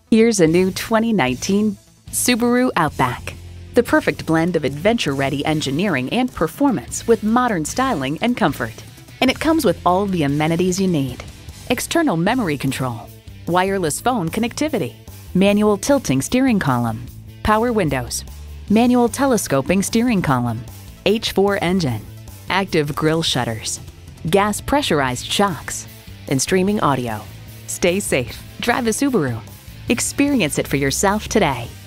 Here's a new 2019 Subaru Outback. The perfect blend of adventure-ready engineering and performance with modern styling and comfort. And it comes with all the amenities you need. External memory control, wireless phone connectivity, manual tilting steering column, power windows, manual telescoping steering column, H4 engine, active grille shutters, gas pressurized shocks, and streaming audio. Stay safe. Drive a Subaru. Experience it for yourself today.